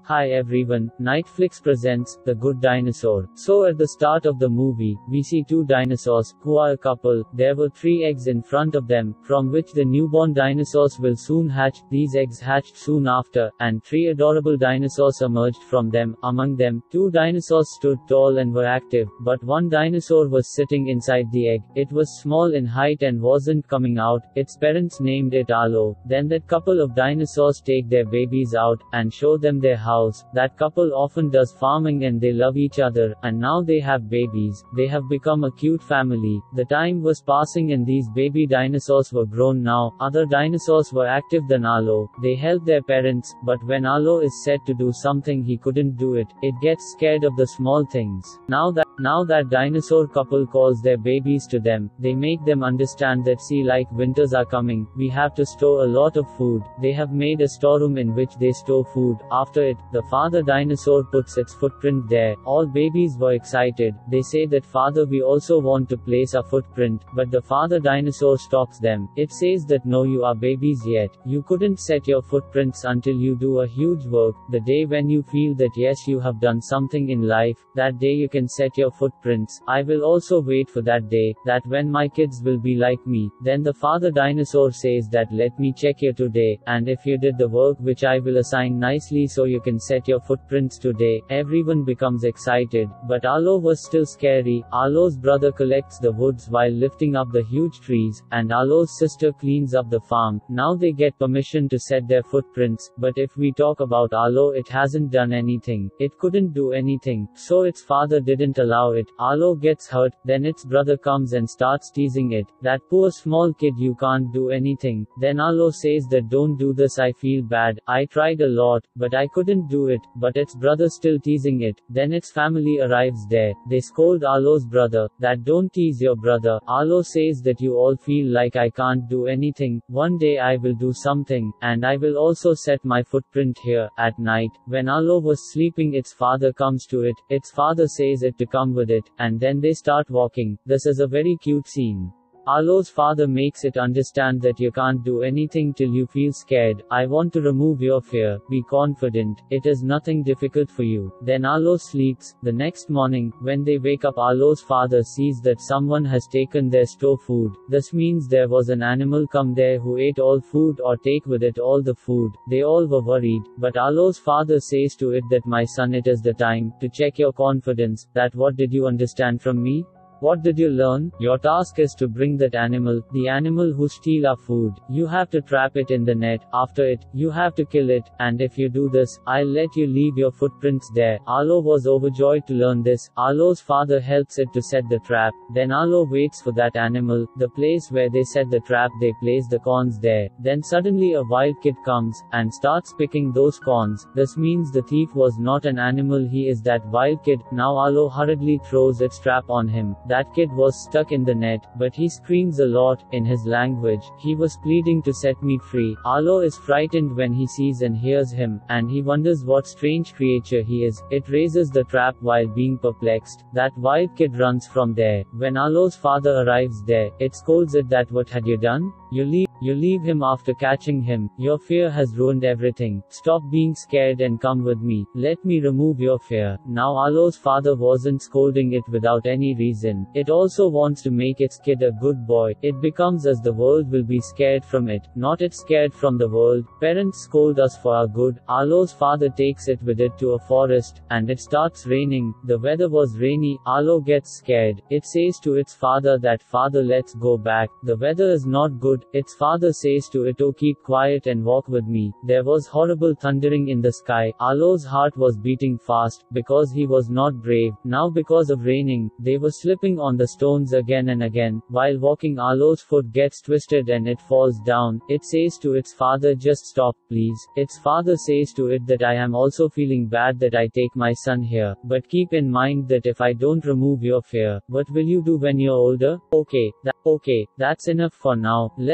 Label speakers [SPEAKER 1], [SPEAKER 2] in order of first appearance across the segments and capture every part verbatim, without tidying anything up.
[SPEAKER 1] Hi everyone, Netflix presents The Good Dinosaur. So at the start of the movie, we see two dinosaurs, who are a couple. There were three eggs in front of them, from which the newborn dinosaurs will soon hatch. These eggs hatched soon after, and three adorable dinosaurs emerged from them. Among them, two dinosaurs stood tall and were active, but one dinosaur was sitting inside the egg. It was small in height and wasn't coming out. Its parents named it Arlo. Then that couple of dinosaurs take their babies out, and show them their house. That couple often does farming and they love each other, and now they have babies. They have become a cute family. The time was passing and these baby dinosaurs were grown now. Other dinosaurs were active than Arlo. They helped their parents, but when Arlo is said to do something he couldn't do it. It gets scared of the small things. Now that Now that dinosaur couple calls their babies to them, they make them understand that see like winters are coming, we have to store a lot of food. They have made a storeroom in which they store food. After it, the father dinosaur puts its footprint there. All babies were excited. They say that father, we also want to place our footprint, but the father dinosaur stops them. It says that no, you are babies yet. You couldn't set your footprints until you do a huge work. The day when you feel that yes, you have done something in life, that day you can set your footprints. I will also wait for that day, that when my kids will be like me. Then the father dinosaur says that let me check you today, and if you did the work which I will assign nicely so you can set your footprints today. Everyone becomes excited, but Arlo was still scary. Arlo's brother collects the woods while lifting up the huge trees, and Arlo's sister cleans up the farm. Now they get permission to set their footprints, but if we talk about Arlo, it hasn't done anything. It couldn't do anything, so its father didn't allow it. Arlo gets hurt, then its brother comes and starts teasing it. That poor small kid, you can't do anything. Then Arlo says that don't do this, I feel bad. I tried a lot, but I couldn't do it. But its brother still teasing it. Then its family arrives there. They scold Arlo's brother, that don't tease your brother. Arlo says that you all feel like I can't do anything. One day I will do something, and I will also set my footprint here. At night, when Arlo was sleeping, its father comes to it. Its father says it to come with it, and then they start walking. This is a very cute scene. Arlo's father makes it understand that you can't do anything till you feel scared. I want to remove your fear. Be confident. It is nothing difficult for you. Then Arlo sleeps. The next morning, when they wake up, Arlo's father sees that someone has taken their store food. This means there was an animal come there who ate all food or take with it all the food. They all were worried, but Arlo's father says to it that my son, it is the time to check your confidence. That what did you understand from me? What did you learn? Your task is to bring that animal, the animal who steal our food. You have to trap it in the net. After it, you have to kill it, and if you do this, I'll let you leave your footprints there. Arlo was overjoyed to learn this. Arlo's father helps it to set the trap. Then Arlo waits for that animal. The place where they set the trap, they place the corns there. Then suddenly a wild kid comes, and starts picking those corns. This means the thief was not an animal, he is that wild kid. Now Arlo hurriedly throws its trap on him. That kid was stuck in the net, but he screams a lot. In his language, he was pleading to set me free. Arlo is frightened when he sees and hears him, and he wonders what strange creature he is. It raises the trap while being perplexed. That wild kid runs from there. When Arlo's father arrives there, it scolds it that what had you done? You leave, you leave him after catching him. Your fear has ruined everything. Stop being scared and come with me. Let me remove your fear. Now Arlo's father wasn't scolding it without any reason. It also wants to make its kid a good boy. It becomes as the world will be scared from it, not it scared from the world. Parents scold us for our good. Arlo's father takes it with it to a forest, and it starts raining. The weather was rainy. Arlo gets scared. It says to its father that father, let's go back. The weather is not good. Its father says to it, oh, keep quiet and walk with me. There was horrible thundering in the sky. Arlo's heart was beating fast, because he was not brave. Now because of raining, they were slipping on the stones again and again. While walking, Arlo's foot gets twisted and it falls down. It says to its father, just stop, please. Its father says to it that I am also feeling bad that I take my son here, but keep in mind that if I don't remove your fear, what will you do when you're older? Okay, that, okay, that's enough for now. Let's go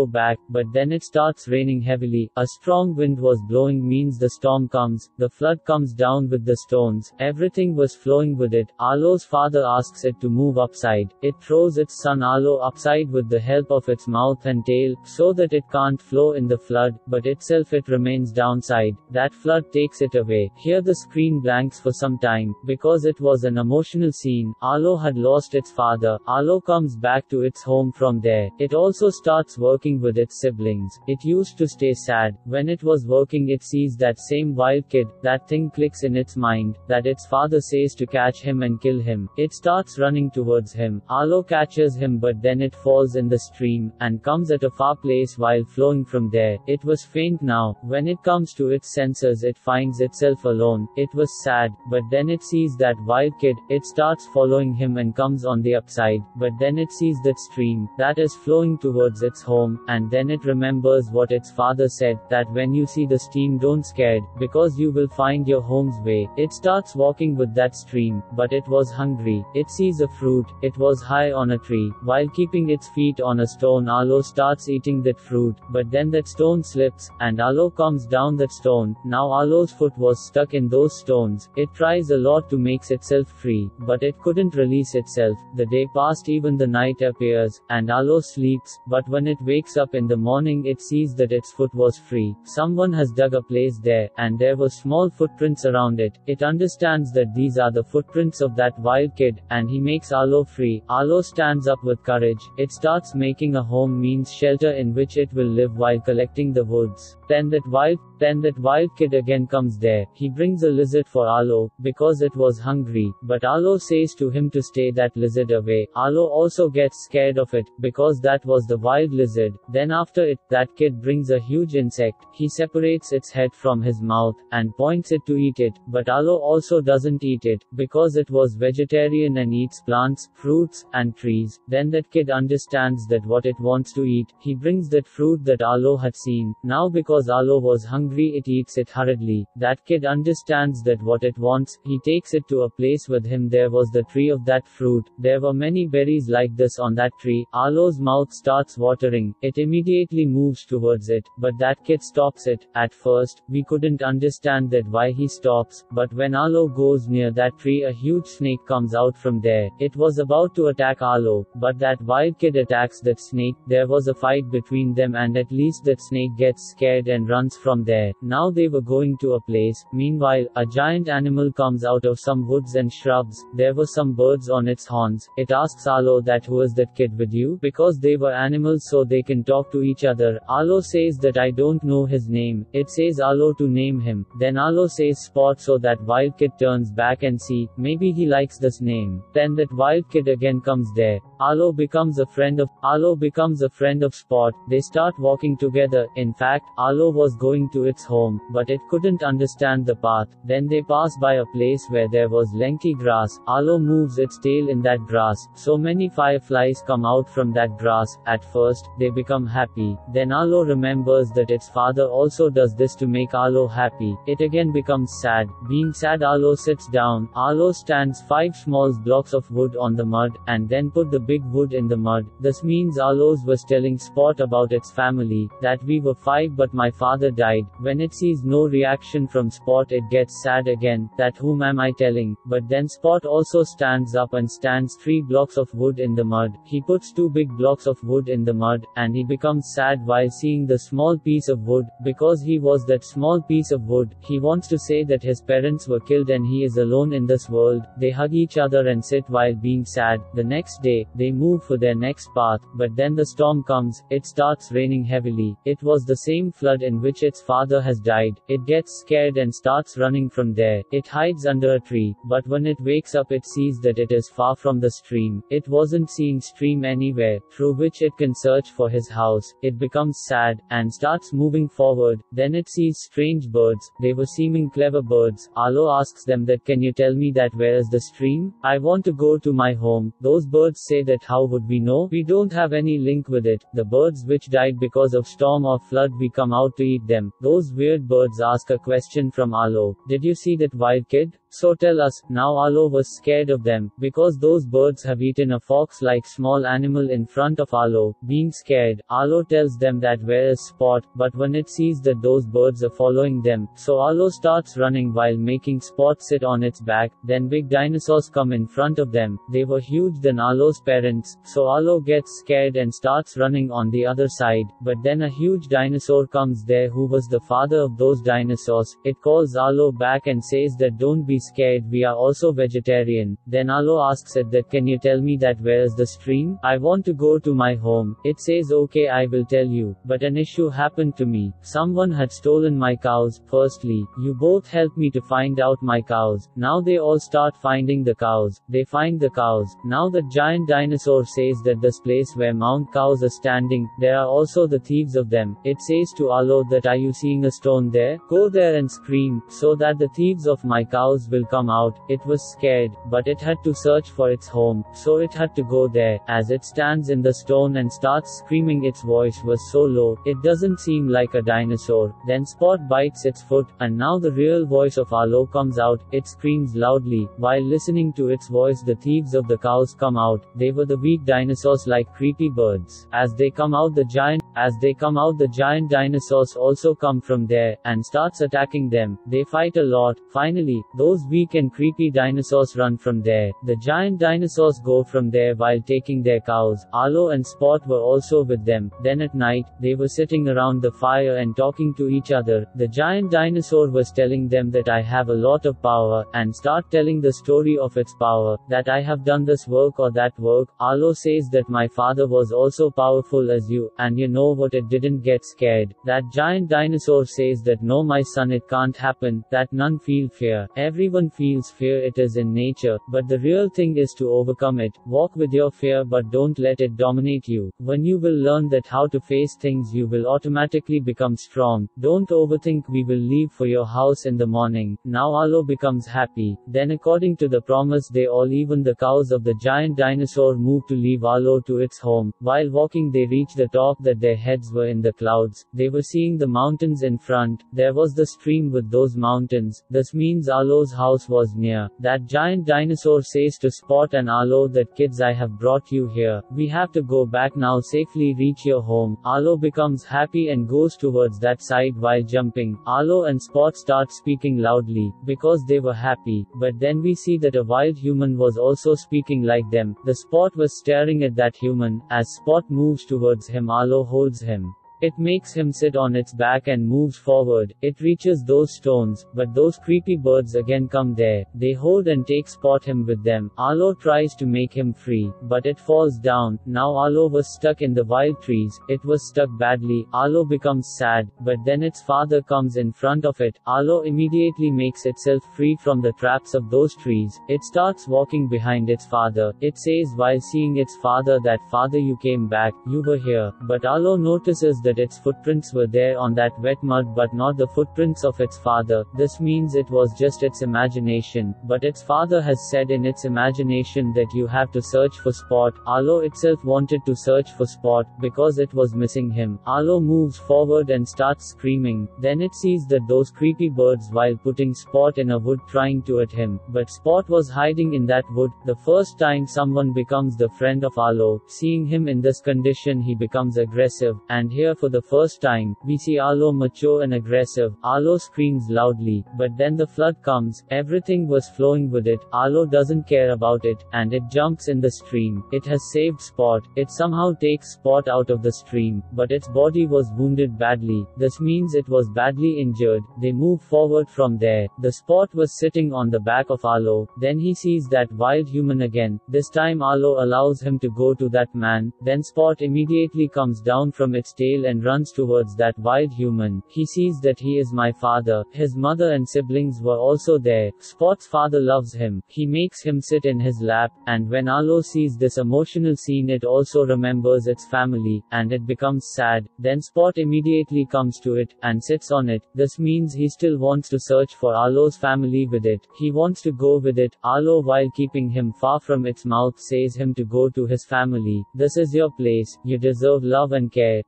[SPEAKER 1] back, but then it starts raining heavily. A strong wind was blowing means the storm comes, the flood comes down with the stones, everything was flowing with it. Arlo's father asks it to move upside. It throws its son Arlo upside with the help of its mouth and tail, so that it can't flow in the flood, but itself it remains downside. That flood takes it away. Here the screen blanks for some time, because it was an emotional scene. Arlo had lost its father. Arlo comes back to its home from there. It also starts working with its siblings. It used to stay sad. When it was working, it sees that same wild kid. That thing clicks in its mind, that its father says to catch him and kill him. It starts running towards him. Arlo catches him, but then it falls in the stream, and comes at a far place while flowing from there. It was faint now. When it comes to its senses, it finds itself alone. It was sad, but then it sees that wild kid. It starts following him and comes on the upside, but then it sees that stream, that is flowing towards its home, and then it remembers what its father said, that when you see the stream don't scared, because you will find your home's way. It starts walking with that stream, but it was hungry. It sees a fruit. It was high on a tree. While keeping its feet on a stone, Arlo starts eating that fruit, but then that stone slips, and Arlo comes down that stone. Now Arlo's foot was stuck in those stones. It tries a lot to make itself free, but it couldn't release itself. The day passed, even the night appears, and Arlo sleeps, but when it wakes up in the morning, it sees that its foot was free. Someone has dug a place there, and there were small footprints around it. It understands that these are the footprints of that wild kid, and he makes Arlo free. Arlo stands up with courage. It starts making a home, means shelter in which it will live while collecting the woods. Then that wild Then that wild kid again comes there. He brings a lizard for Arlo, because it was hungry, but Arlo says to him to stay that lizard away. Arlo also gets scared of it, because that was the wild lizard. Then after it, that kid brings a huge insect. He separates its head from his mouth, and points it to eat it, but Arlo also doesn't eat it, because it was vegetarian and eats plants, fruits, and trees. Then that kid understands that what it wants to eat. He brings that fruit that Arlo had seen. Now because Arlo was hungry, it eats it hurriedly. That kid understands that what it wants. He takes it to a place with him. There was the tree of that fruit. There were many berries like this on that tree. Arlo's mouth starts watering. It immediately moves towards it, but that kid stops it. At first, we couldn't understand that why he stops, but when Arlo goes near that tree, a huge snake comes out from there. It was about to attack Arlo, but that wild kid attacks that snake. There was a fight between them, and at least that snake gets scared and runs from there. Now they were going to a place. Meanwhile, a giant animal comes out of some woods and shrubs. There were some birds on its horns. It asks Arlo that who is that kid with you, because they were animals so they can talk to each other. Arlo says that I don't know his name. It says Arlo to name him. Then Arlo says Spot, so that wild kid turns back and see, maybe he likes this name. Then that wild kid again comes there. Arlo becomes a friend of Arlo becomes a friend of Spot. They start walking together. In fact, Arlo was going to its home, but it couldn't understand the path. Then they pass by a place where there was lengthy grass. Arlo moves its tail in that grass. So many fireflies come out from that grass. At first, they become happy. Then Arlo remembers that its father also does this to make Arlo happy. It again becomes sad. Being sad, Arlo sits down. Arlo stands five small blocks of wood on the mud, and then put the big wood in the mud. This means Arlo's was telling Spot about its family, that we were five but my father died. When it sees no reaction from Spot, it gets sad again, that whom am I telling? But then Spot also stands up and stands three blocks of wood in the mud. He puts two big blocks of wood in the mud, and he becomes sad while seeing the small piece of wood, because he was that small piece of wood. He wants to say that his parents were killed and he is alone in this world. They hug each other and sit while being sad. The next day, they move for their next path, but then the storm comes. It starts raining heavily. It was the same flood in which its father has died. It gets scared and starts running from there. It hides under a tree, but when it wakes up, it sees that it is far from the stream. It wasn't seeing stream anywhere, through which it can search for his house. It becomes sad, and starts moving forward. Then it sees strange birds. They were seeming clever birds. Arlo asks them that can you tell me that where is the stream? I want to go to my home. Those birds say that how would we know? We don't have any link with it. The birds which died because of storm or flood, we come out to eat them. Those weird birds ask a question from Arlo. Did you see that wild kid? So tell us. Now Arlo was scared of them, because those birds have eaten a fox-like small animal in front of Arlo. Being scared, scared. Arlo tells them that where is Spot, but when it sees that those birds are following them, so Arlo starts running while making Spot sit on its back. Then big dinosaurs come in front of them. They were huge than Arlo's parents, so Arlo gets scared and starts running on the other side, but then a huge dinosaur comes there who was the father of those dinosaurs. It calls Arlo back and says that don't be scared, we are also vegetarian. Then Arlo asks it that can you tell me that where is the stream? I want to go to my home. It says okay, I will tell you, but an issue happened to me. Someone had stolen my cows. Firstly, you both help me to find out my cows. Now they all start finding the cows. They find the cows. Now the giant dinosaur says that this place where Mount Cows are standing, there are also the thieves of them. It says to Arlo that are you seeing a stone there? Go there and scream, so that the thieves of my cows will come out. It was scared, but it had to search for its home, so it had to go there. As it stands in the stone and starts screaming, its voice was so low, it doesn't seem like a dinosaur. Then Spot bites its foot, and now the real voice of Arlo comes out. It screams loudly. While listening to its voice, the thieves of the cows come out. They were the weak dinosaurs like creepy birds. As they come out, the giant As they come out, the giant dinosaurs also come from there, and starts attacking them. They fight a lot. Finally, those weak and creepy dinosaurs run from there. The giant dinosaurs go from there while taking their cows. Arlo and Spot were also with them. Then at night, they were sitting around the fire and talking to each other. The giant dinosaur was telling them that I have a lot of power, and start telling the story of its power, that I have done this work or that work. Arlo says that my father was also powerful as you, and you know what, it didn't get scared. That giant dinosaur says that no my son, it can't happen, that none feel fear. Everyone feels fear, it is in nature, but the real thing is to overcome it. Walk with your fear but don't let it dominate you. When you will learn that how to face things, you will automatically become strong. Don't overthink. We will leave for your house in the morning. Now Arlo becomes happy. Then according to the promise, they all, even the cows of the giant dinosaur, move to leave Arlo to its home. While walking, they reach the top that their heads were in the clouds. They were seeing the mountains in front. There was the stream with those mountains. This means Arlo's house was near. That giant dinosaur says to Spot and Arlo that kids, I have brought you here. We have to go back now, safely reach your home. Arlo becomes happy and goes towards that side while jumping. Arlo and Spot start speaking loudly, because they were happy, but then we see that a wild human was also speaking like them. The Spot was staring at that human. As Spot moves towards him, Arlo holds him. It makes him sit on its back and moves forward. It reaches those stones, but those creepy birds again come there. They hold and take Spot him with them. Arlo tries to make him free, but it falls down. Now Arlo was stuck in the wild trees. It was stuck badly. Arlo becomes sad, but then its father comes in front of it. Arlo immediately makes itself free from the traps of those trees. It starts walking behind its father. It says while seeing its father that, Father, you came back, you were here. But Arlo notices that that its footprints were there on that wet mud, but not the footprints of its father. This means it was just its imagination, but its father has said in its imagination that you have to search for Spot. Arlo itself wanted to search for Spot, because it was missing him. Arlo moves forward and starts screaming. Then it sees that those creepy birds while putting Spot in a wood trying to at him, but Spot was hiding in that wood. The first time someone becomes the friend of Arlo, seeing him in this condition, he becomes aggressive, and here for the first time, we see Arlo mature and aggressive. Arlo screams loudly, but then the flood comes. Everything was flowing with it. Arlo doesn't care about it, and it jumps in the stream. It has saved Spot. It somehow takes Spot out of the stream, but its body was wounded badly. This means it was badly injured. They move forward from there. The Spot was sitting on the back of Arlo. Then he sees that wild human again. This time Arlo allows him to go to that man. Then Spot immediately comes down from its tail and runs towards that wild human. He sees that he is my father. His mother and siblings were also there. Spot's father loves him. He makes him sit in his lap, and when Arlo sees this emotional scene, it also remembers its family, and it becomes sad. Then Spot immediately comes to it, and sits on it. This means he still wants to search for Arlo's family with it. He wants to go with it. Arlo, while keeping him far from its mouth, says him to go to his family. This is your place. You deserve love and care. They sat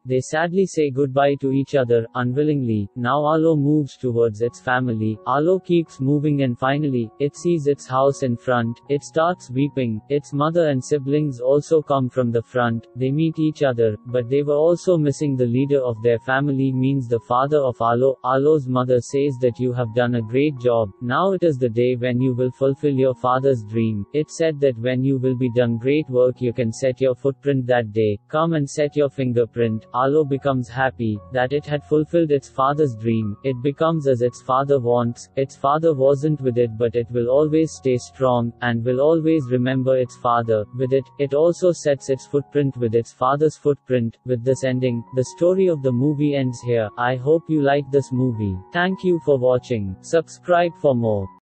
[SPEAKER 1] sadly say goodbye to each other, unwillingly. Now Arlo moves towards its family. Arlo keeps moving and finally, it sees its house in front. It starts weeping. Its mother and siblings also come from the front. They meet each other, but they were also missing the leader of their family, means the father of Arlo. Arlo's mother says that you have done a great job. Now it is the day when you will fulfill your father's dream. It said that when you will be done great work you can set your footprint that day. Come and set your fingerprint. Arlo becomes happy that it had fulfilled its father's dream. It becomes as its father wants. Its father wasn't with it, but it will always stay strong, and will always remember its father. With it, it also sets its footprint with its father's footprint. With this ending, the story of the movie ends here. I hope you liked this movie. Thank you for watching. Subscribe for more.